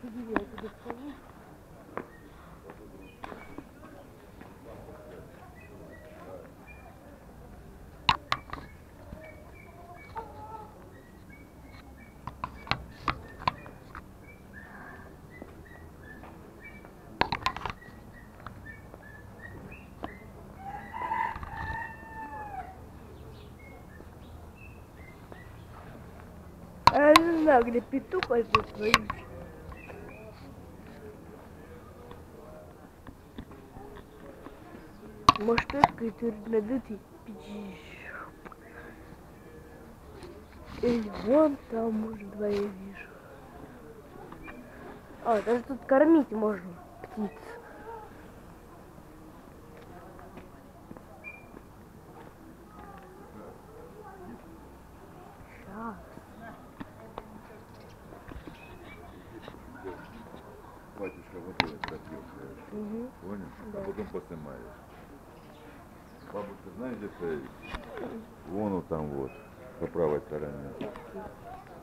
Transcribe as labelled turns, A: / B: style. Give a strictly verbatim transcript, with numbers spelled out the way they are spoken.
A: Я тебе скажу. Я не знаю, где петух этот творится. Может, это надутый печь. Или вон там, может, двое вижу. А, даже тут кормить можно птиц. Сейчас.
B: Батюшка водой пропьет,
A: Угу.
B: понял?
A: Да.
B: А потом поснимаешь. Бабушка, знаешь, где стоит? Вон он там вот, по правой стороне.